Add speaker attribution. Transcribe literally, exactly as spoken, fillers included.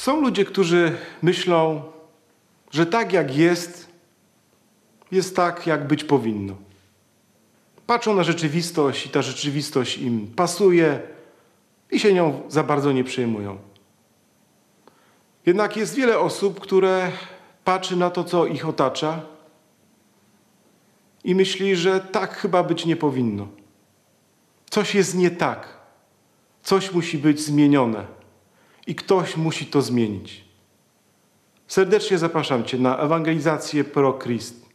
Speaker 1: Są ludzie, którzy myślą, że tak jak jest, jest tak, jak być powinno. Patrzą na rzeczywistość i ta rzeczywistość im pasuje i się nią za bardzo nie przejmują. Jednak jest wiele osób, które patrzy na to, co ich otacza i myśli, że tak chyba być nie powinno. Coś jest nie tak. Coś musi być zmienione i ktoś musi to zmienić. Serdecznie zapraszam Cię na ewangelizację Pro Christ.